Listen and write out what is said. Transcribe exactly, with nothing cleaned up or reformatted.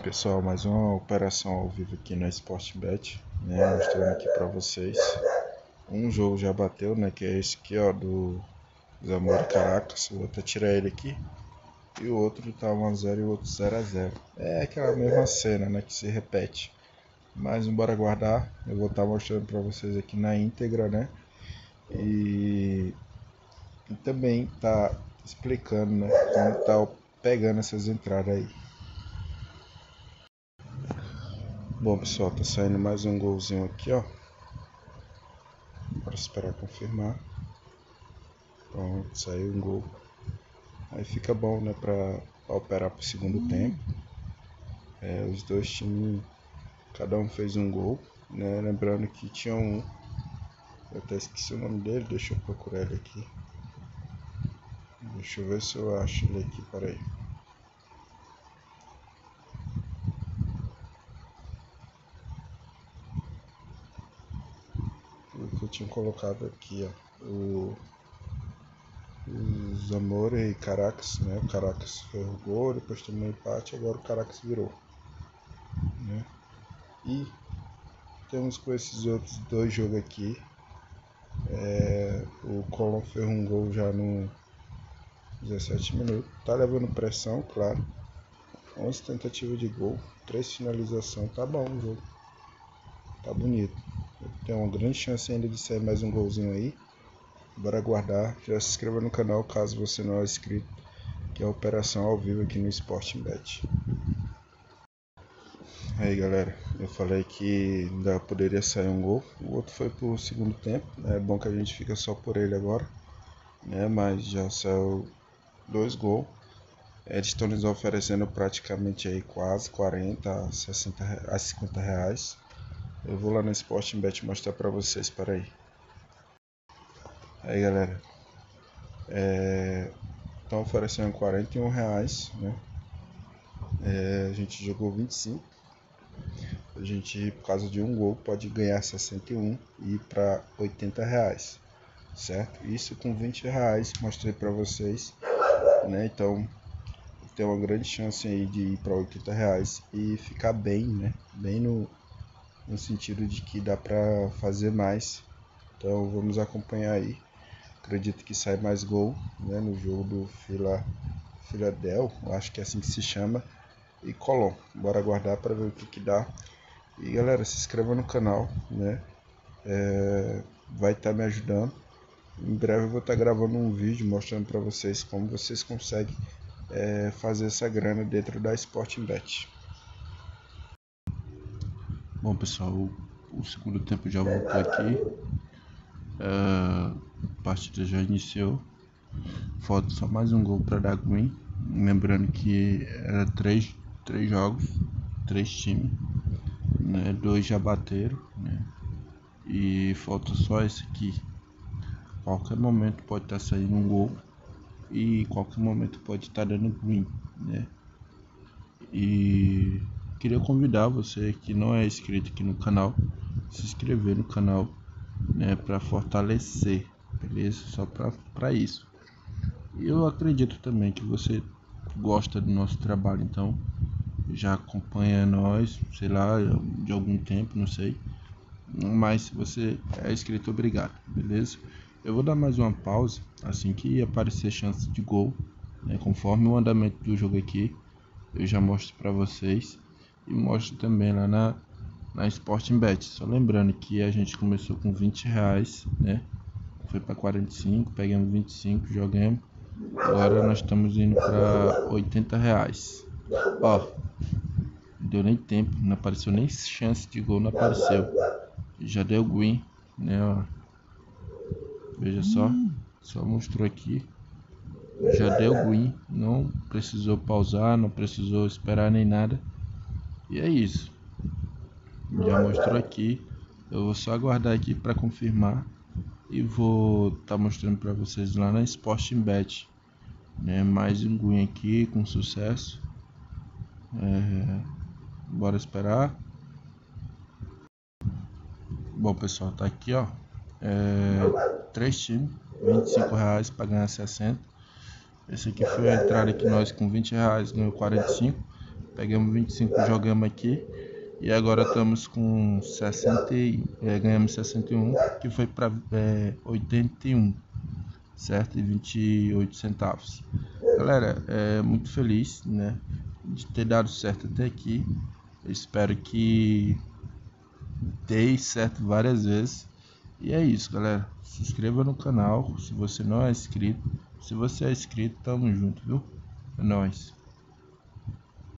Pessoal, mais uma operação ao vivo aqui na Sportbet, né, mostrando aqui para vocês. Um jogo já bateu, né, que é esse aqui, ó, do Zamora Caracas. Vou até tirar ele aqui. E o outro tá um a zero e o outro zero a zero. É aquela mesma cena, né, que se repete. Mas bora guardar. Eu vou estar mostrando para vocês aqui na íntegra, né. E, e também tá explicando, né, como tá pegando essas entradas aí. Bom, pessoal, tá saindo mais um golzinho aqui, ó. Bora esperar confirmar. Pronto, saiu um gol. Aí fica bom, né, pra, pra operar pro segundo tempo. É, os dois times, cada um fez um gol, né? Lembrando que tinha um, eu até esqueci o nome dele, deixa eu procurar ele aqui. Deixa eu ver se eu acho ele aqui, peraí. O que eu tinha colocado aqui, ó. O, o Zamora e Caracas, né? O Caracas fez o gol, depois tomou um empate, agora o Caracas virou, né? E temos com esses outros dois jogos aqui. É, o Colón fez um gol já no dezessete minutos. Tá levando pressão, claro. onze tentativas de gol, três finalizações. Tá bom o jogo. Tá bonito. Tem uma grande chance ainda de sair mais um golzinho aí. Bora aguardar. Já se inscreva no canal caso você não é inscrito, que é a operação ao vivo aqui no Sportbet. Aí galera, eu falei que ainda poderia sair um gol, o outro foi pro segundo tempo, é bom que a gente fica só por ele agora, né? Mas já saiu dois gols, eles estão nos oferecendo praticamente aí quase quarenta a sessenta a cinquenta reais. Eu vou lá no Sportbet mostrar pra vocês, para aí. Aí galera, estão é, oferecendo quarenta e um reais, né? É, a gente jogou vinte e cinco. A gente, por causa de um gol, pode ganhar sessenta e um e ir para oitenta reais, certo? Isso com vinte reais, mostrei para vocês, né? Então tem uma grande chance aí de ir para oitenta reais e ficar bem, né? Bem no, no sentido de que dá para fazer mais. Então vamos acompanhar aí. Acredito que sai mais gol, né? No jogo do Fila, Filadel, acho que é assim que se chama, e Colón. Bora aguardar para ver o que que dá. E galera, se inscreva no canal, né? É, vai estar tá me ajudando. Em breve eu vou estar tá gravando um vídeo mostrando para vocês como vocês conseguem é, fazer essa grana dentro da Sportbet. Bom pessoal, o, o segundo tempo já voltou aqui. É, a partida já iniciou. Falta só mais um gol para dar green. Lembrando que era três, três jogos, três times. Né, dois já bateram, né, e falta só esse aqui. Qualquer momento pode estar tá saindo um gol e qualquer momento pode estar tá dando green, né? E queria convidar você que não é inscrito aqui no canal, se inscrever no canal, né, para fortalecer, beleza? Só para isso. Eu acredito também que você gosta do nosso trabalho, então já acompanha nós, sei lá, de algum tempo, não sei. Mas se você é inscrito, obrigado, beleza? Eu vou dar mais uma pausa, assim que aparecer chance de gol, né? Conforme o andamento do jogo aqui, eu já mostro para vocês. E mostro também lá na, na Sportbet. Só lembrando que a gente começou com vinte reais, né? Foi para quarenta e cinco, pegamos vinte e cinco, jogamos. Agora nós estamos indo para oitenta reais. Ó, não deu nem tempo, não apareceu nem chance de gol, não apareceu. Já deu green, né? Ó. Veja só, só mostrou aqui. Já deu green, não precisou pausar, não precisou esperar nem nada. E é isso. Já mostrou aqui. Eu vou só aguardar aqui para confirmar e vou estar tá mostrando para vocês lá na Sportbet, né? Mais um green aqui com sucesso. É... Bora esperar. Bom pessoal, tá aqui ó, é, três times, vinte e cinco reais para ganhar sessenta. Esse aqui foi a entrada que nós com vinte reais ganhou quarenta e cinco. Pegamos vinte e cinco, jogamos aqui. E agora estamos com sessenta, é, ganhamos sessenta e um, que foi para é, oitenta e um, certo? E vinte e oito centavos. Galera, é muito feliz, né, de ter dado certo até aqui. Eu espero que dê certo várias vezes. E é isso, galera. Se inscreva no canal se você não é inscrito. Se você é inscrito, tamo junto, viu? É nóis.